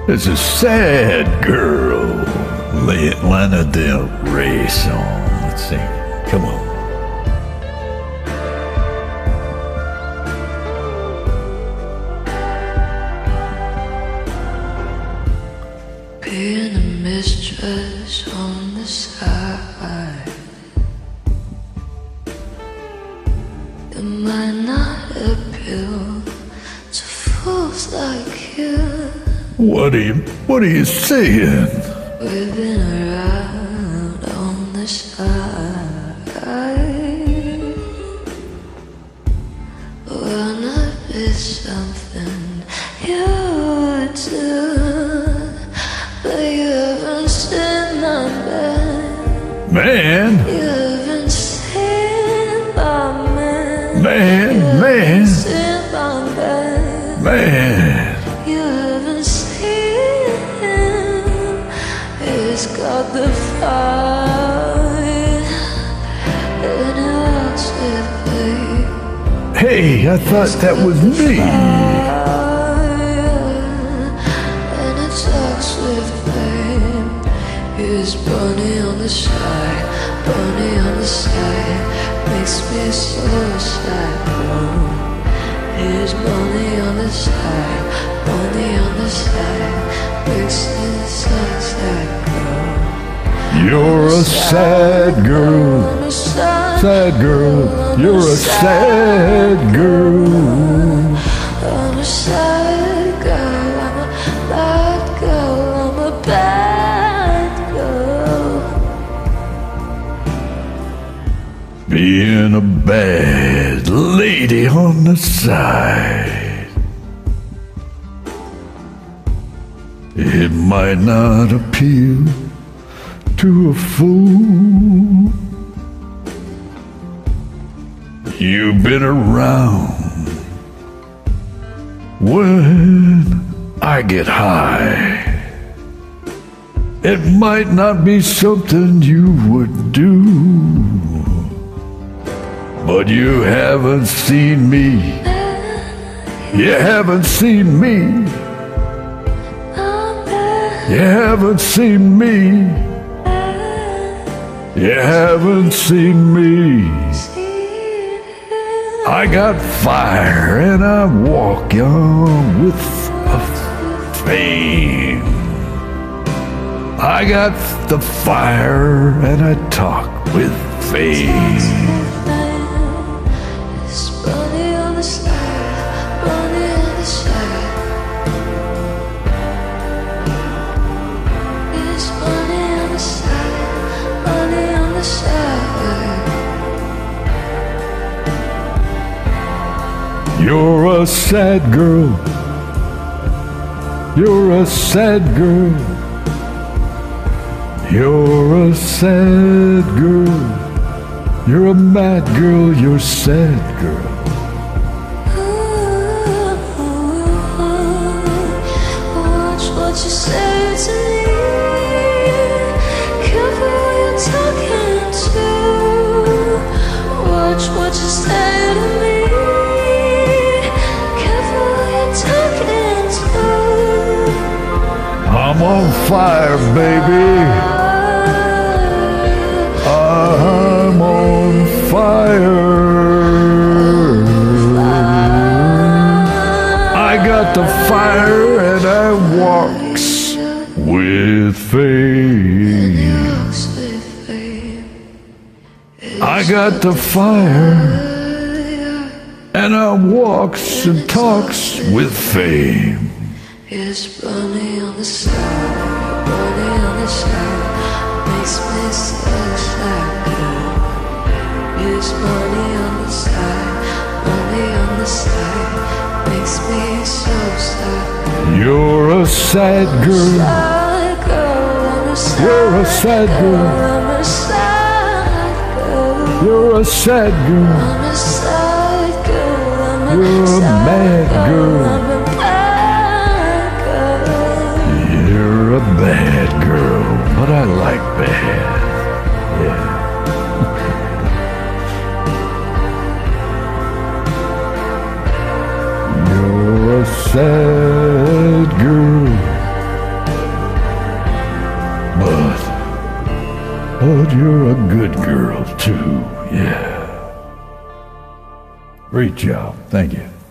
It's a sad girl. Lana Del Rey song. Let's sing it. Come on. Being a mistress on the side, it might not appeal to fools like you. What are you saying? We've been around on the side. Why not be something you would do? But you haven't seen my man. Man? You haven't seen my man. Man, You man. haven't seen my man. Man. You haven't seen him. He's got the fire and he walks with me. Hey, I thought that was me. And it talks with fame. Here's Bunny on the side, Bunny on the side, makes me so sad. Here's Bunny on the side, Bunny on the side, makes me so sad. You're a sad girl. Sad girl. You're a sad girl. I'm a sad girl, I'm a bad girl, I'm a bad girl. Being a bad lady on the side. It might not appeal to a fool. You've been around when I get high. It might not be something you would do, but you haven't seen me. You haven't seen me. You haven't seen me. You haven't seen me. I got fire and I walk on with fame. I got the fire and I talk with fame. It's Bunny on the side, Bunny on the side. It's Bunny on the side, Bunny on the side. You're a sad girl. You're a sad girl. You're a sad girl. You're a mad girl. You're a sad girl. Watch what you say to me. Careful who you're talking to. Watch what you say to me. Careful who you're talking to. I'm on fire, baby. I'm on fire. I got the fire and I walks with fame. I got the fire and I walks and talks with fame. It's Bunny on the side, Bunny on the side, makes me so sad. It's Bunny on the side, Bunny on the side, makes me so sad. You're a sad girl. Sad girl, I'm a sad You're a sad girl. I'm a sad girl. You're a sad girl. I'm a sad girl. I'm a You're a sad mad girl. I'm a bad girl. You're a bad girl, but I like bad. Yeah. You're a sad girl. But you're a good girl, too, yeah. Great job. Thank you.